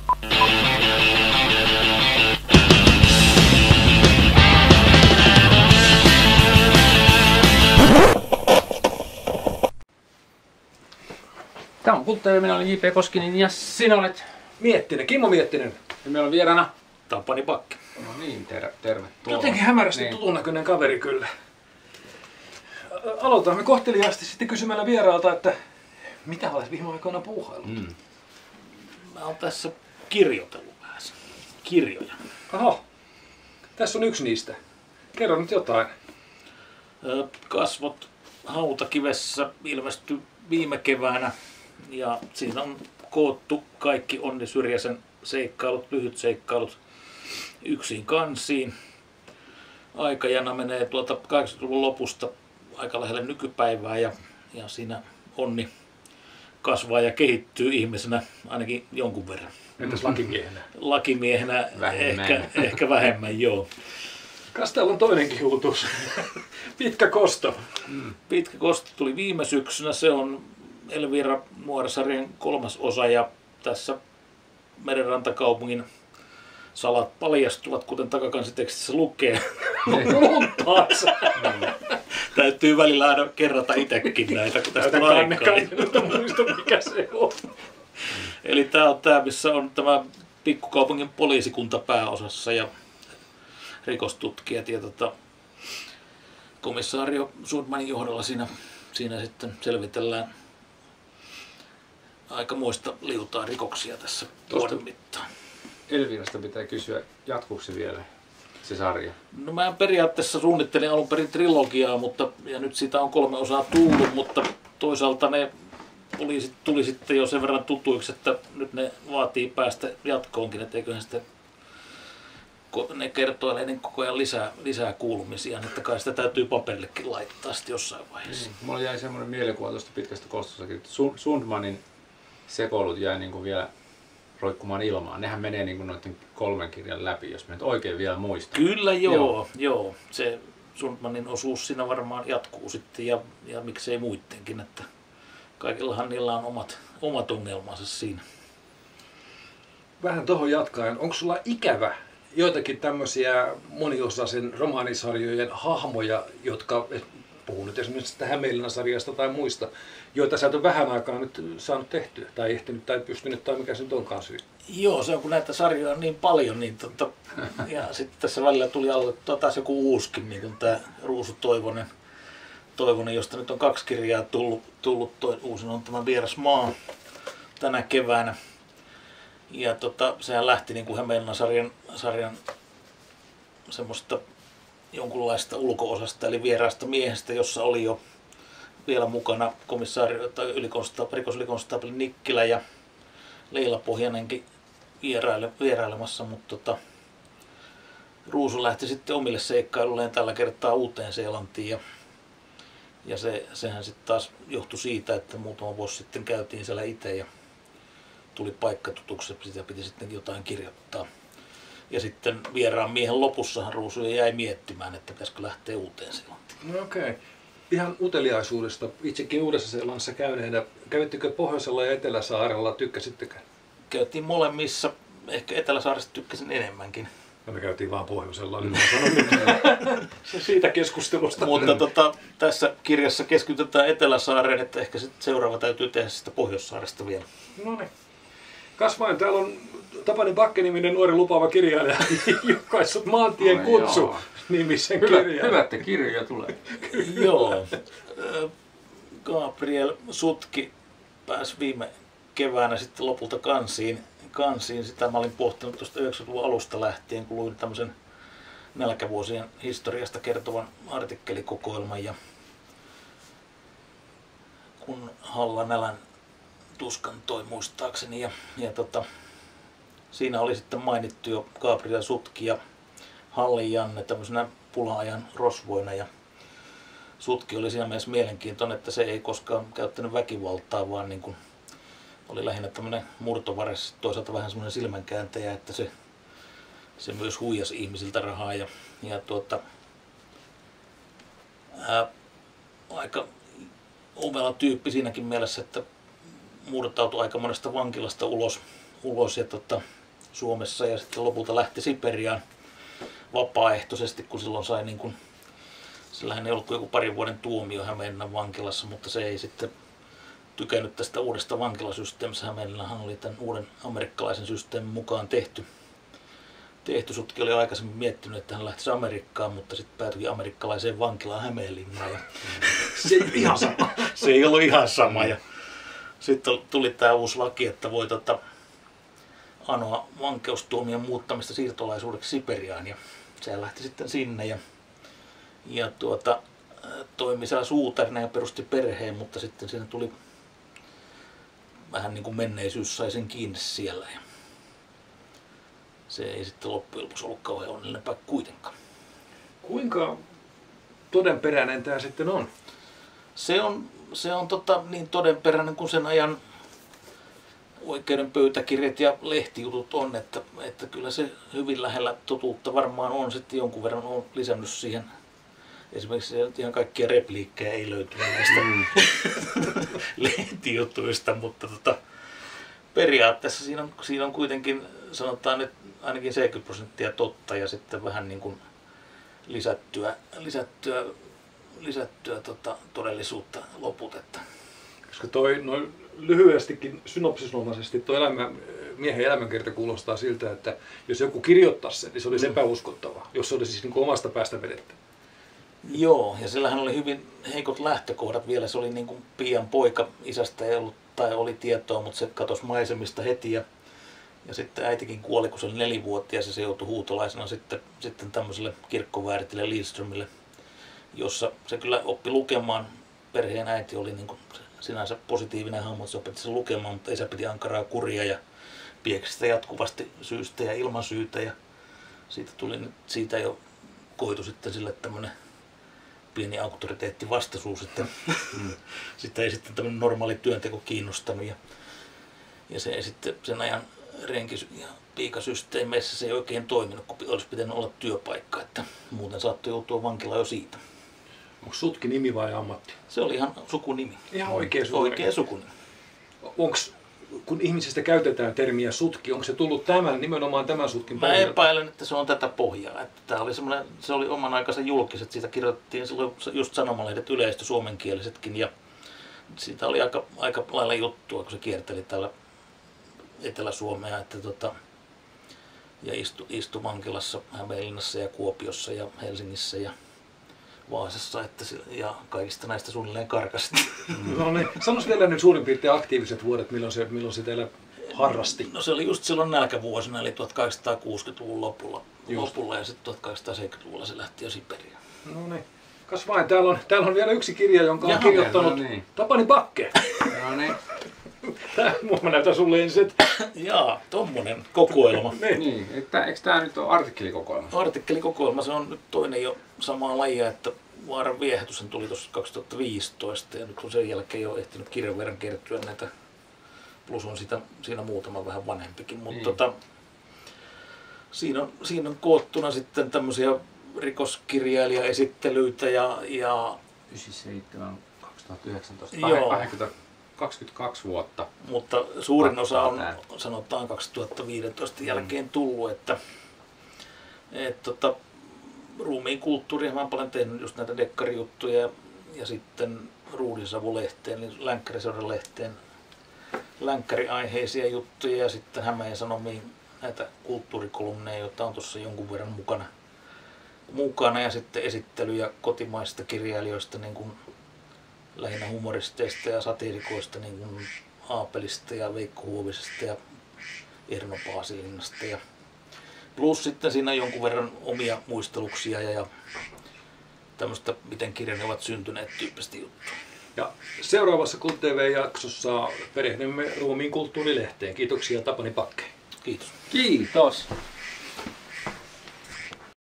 Tämä on Kulttuuri, minä olen J.P. Koskinen ja sinä olet Miettinen, Kimmo Miettinen. ja meillä on vieraana Tapani Bakke. No niin, tervetuloa. Jotenkin hämärästi Niin. tutun näköinen kaveri kyllä. Aloitamme kohteliaasti sitten kysymällä vieraalta, että mitä olet viime aikoina puuhaillut? Mä oon tässä kirjoitellut vähän kirjoja. Oho, tässä on yksi niistä. Kerro nyt jotain. Kasvot hautakivessä ilmestyi viime keväänä ja siinä on koottu kaikki Onni Syrjäsen seikkailut, lyhyt seikkailut yksin kansiin. Aikajana menee tuolta 80-luvun lopusta aika lähelle nykypäivää ja siinä Onni kasvaa ja kehittyy ihmisenä ainakin jonkun verran. Entäs lakimiehenä? Lakimiehenä ehkä vähemmän, joo. Kas täällä on toinenkin uutuus. Pitkä kosto. Pitkä kosto tuli viime syksynä, se on Elvira Nuorisarjan 3. osa ja tässä Merenrantakaupungin salat paljastuvat, kuten takakansitekstissä lukee. Luntaaksi. Täytyy välillä aina kerrata itsekin näitä, kun tästä on aikaa. Nyt muista mikä se on. Eli tämä on tämä, missä on tämä pikkukaupungin poliisikunta pääosassa ja rikostutkijat ja komissaario Sundmanin johdolla siinä sitten selvitellään aikamoista liutaa rikoksia tässä vuoden mittaan. Elvirasta pitää kysyä, jatkuuko se vielä se sarja? No mä periaatteessa suunnittelin alun perin trilogiaa, ja nyt siitä on 3 osaa tullut, mutta toisaalta ne poliisit tuli sitten jo sen verran tutuiksi, että nyt ne vaatii päästä jatkoonkin, että eiköhän sitten ne kertoilee niin koko ajan lisää kuulumisia, että kai sitä täytyy paperillekin laittaa sitten jossain vaiheessa. Mulla jäi semmoinen mielikuva tuosta pitkästä kostostakin, että Sundmanin sekoilut jäi niin kuin vielä roikkumaan ilmaan. Nehän menee niin kuin noiden 3 kirjan läpi, jos mä nyt oikein vielä muistan. Kyllä joo. Se Sundmanin osuus siinä varmaan jatkuu sitten ja miksei muittenkin, että kaikillahan niillä on omat ongelmansa siinä. Vähän tohon jatkaen, onko sulla ikävä joitakin tämmöisiä moniosaisen romaanisarjojen hahmoja, jotka, puhun nyt esimerkiksi tästä Hämeenlinna-sarjasta tai muista, joita sä et ole vähän aikaa nyt saanut tehtyä, tai ehtinyt, tai pystynyt, tai mikä se nyt onkaan syy? Joo, se on kun näitä sarjoja on niin paljon, niin ja sitten tässä välillä tuli aloittaa taas joku uuskin, niin kuin tämä Ruusu Toivonen, josta nyt on 2 kirjaa tullut uusin on tämä Vieras maa tänä keväänä. Ja sehän lähti niin kuin Hämeenlinna-sarjan semmoista jonkunlaista ulko-osasta, eli vieraasta miehestä, jossa oli jo vielä mukana rikosylikonstaapeli Nikkilä ja Leila Pohjanenkin vierailemassa, mutta Ruusu lähti sitten omille seikkailulleen tällä kertaa Uuteen-Seelantiin ja sehän sitten taas johtui siitä, että muutama vuosi sitten käytiin siellä itse ja tuli paikka tutuksi, sitä piti sitten jotain kirjoittaa. Ja sitten vieraan miehen lopussahan Ruusu jäi miettimään, että pitäisikö lähteä Uuteen-Seelantiin. No okei. Ihan uteliaisuudesta, itsekin Uudessa-Seelannissa käyneenä, kävittekö Pohjoisella ja Eteläsaarella, tykkäsittekö? Käytiin molemmissa, ehkä Eteläsaaresta tykkäsin enemmänkin. No me käytiin vaan Pohjoisella, niin mä sanon se siitä keskustelusta. Mutta tässä kirjassa keskitytään Eteläsaareen, että ehkä sitten seuraava täytyy tehdä sitä Pohjoissaaresta vielä. No niin. Kasvain, täällä on Tapani Bakke-niminen nuori lupaava kirjailija, julkaissut Maantien kutsu nimisen kirjan. Hyvä, että kirjoja tulee. Joo. Gabriel Sutki pääsi viime keväänä sitten lopulta kansiin. Sitä mä olin pohtinut tuosta 90-luvun alusta lähtien, kun luin tämmöisen nälkävuosien historiasta kertovan artikkelikokoelman. Ja kun Halla nälän tuskan toi muistaakseni. Ja siinä oli sitten mainittu jo Gabriel Sutki ja Hallin Janne tämmöisenä pula-ajan rosvoina. Ja Sutki oli siinä mielessä mielenkiintoinen, että se ei koskaan käyttänyt väkivaltaa, vaan niin kuin oli lähinnä tämmöinen murtovares, toisaalta vähän semmoinen silmänkääntäjä, että se myös huijasi ihmisiltä rahaa. Aika omela tyyppi siinäkin mielessä, että murtautui aika monesta vankilasta ulos ja Suomessa ja sitten lopulta lähti Siperiaan vapaaehtoisesti, kun silloin sai niin kuin, sillähän ei ollut joku parin vuoden tuomio Hämeenlinnan vankilassa, mutta se ei sitten tykännyt tästä uudesta vankilasysteemistä. Hämeenlinnahan oli tämän uuden amerikkalaisen systeemin mukaan tehty. Sutki oli aikaisemmin miettinyt, että hän lähtisi Amerikkaan, mutta sitten päätyikin amerikkalaiseen vankilaan Hämeenlinnaan. Ja Se ei ole ihan sama. se ei ollut ihan sama. Ja sitten tuli tämä uusi laki, että voi anoa vankeustuomion muuttamista siirtolaisuudeksi Siperiaan. Ja se lähti sitten sinne ja toimi siellä suutarina ja perusti perheen, mutta sitten siinä tuli vähän niin kuin menneisyys sai sen kiinni siellä. Ja se ei sitten loppujen lopuksi ollut kauhean onnellinen paikka kuitenkaan. Kuinka todenperäinen tämä sitten on? Se on niin todenperäinen kuin sen ajan oikeuden pöytäkirjat ja lehtijutut on, että kyllä se hyvin lähellä totuutta varmaan on. Sitten jonkun verran on lisännyt siihen. Esimerkiksi ihan kaikkia repliikkejä ei löytynyt näistä lehtijutuista, mutta periaatteessa siinä on kuitenkin, sanotaan, että ainakin 70% totta ja sitten vähän niin kuin lisättyä todellisuutta loput. Että. Koska noin lyhyestikin, synopsisnomaisesti tuo miehen elämänkerta kuulostaa siltä, että jos joku kirjoittaisi sen, niin se olisi epäuskottava, jos se olisi siis niin kuin omasta päästä vedettä. Joo, ja sillähän oli hyvin heikot lähtökohdat vielä. Se oli niin kuin pian poika, isästä ei ollut tai oli tietoa, mutta se katosi maisemista heti ja sitten äitikin kuoli, kun se oli 4-vuotias ja se joutui huutolaisena sitten tämmöiselle kirkkovääritille Lidströmille, jossa se kyllä oppi lukemaan. Perheen äiti oli niin kuin sinänsä positiivinen hahmo, että se opetti sen lukemaan, mutta isä piti ankaraa kuria ja pieksi sitä jatkuvasti syystä ja ilman syytä. Ja siitä jo koitu sitten sille tämmöinen pieni auktoriteetti vastaisuus, että sitä ei sitten tämmöinen normaali työnteko kiinnostanut. Ja se ei sitten sen ajan renki- ja piikasysteemeissä se ei oikein toiminut, kun olisi pitänyt olla työpaikka, että muuten saattoi joutua vankilaan jo siitä. Onko sutki nimi vai ammatti? Se oli ihan sukunimi. Ihan oikea sukunimi. Onks, kun ihmisistä käytetään termiä sutki, onko se tullut nimenomaan tämän sutkin Mä pohjalta? epäilen, että se on tätä pohjaa. Että tää oli se oli oman aikansa julkiset, siitä kirjoitettiin silloin just sanomalehdet yleistö suomenkielisetkin ja siitä oli aika lailla juttua, kun se kierteli täällä Etelä-Suomea, että ja istui vankilassa Hämeenlinnassa ja Kuopiossa ja Helsingissä ja Vaasassa ja kaikista näistä suunnilleen karkasi. No niin. Sanois vielä nyt suurin piirtein aktiiviset vuodet, milloin se teillä harrasti? No se oli just silloin nälkävuosina, eli 1860-luvun lopulla ja sitten 1870-luvulla se lähti jo Siperiaan. No niin. Kas vain, täällä on vielä yksi kirja, jonka on kirjoittanut Tapani Bakke. No niin. Mä näytän sulle ensin, että... Jaa, tommonen kokoelma. Niin, eikö tää nyt ole artikkelikokoelma? Artikkelikokoelma, se on nyt toinen jo samaa lajia, että Vaaran viehätys tuli tuossa 2015 ja nyt on sen jälkeen jo ehtinyt kirjan verran kertyä näitä, plus on siinä muutama vähän vanhempikin, mutta siinä on koottuna sitten tämmöisiä rikoskirjailijaesittelyitä ja 97, 2019, Joo. 22 vuotta. Mutta suurin osa on sanotaan 2015 jälkeen tullut, että ruumiin kulttuuria mä oon paljon tehnyt just näitä dekkarijuttuja ja sitten Ruudinsavu-lehteen, niin Länkkäriseuran-lehteen länkkäriaiheisia juttuja ja sitten Hämeen Sanomiin näitä kulttuurikolumneja, joita on tuossa jonkun verran mukana ja sitten esittelyjä kotimaisista kirjailijoista niin kuin lähinnä humoristeista ja satiirikoista niin kuin Aapelista ja Veikko Huovisesta ja Erno Paasilinnasta ja plus sitten siinä on jonkun verran omia muisteluksia ja tämmöistä, miten kirjani ovat syntyneet tyyppistä juttua. Ja seuraavassa Kult TV-jaksossa perehdymme ruumiin kulttuurilehteen. Kiitoksia Tapani Bakke. Kiitos. Kiitos!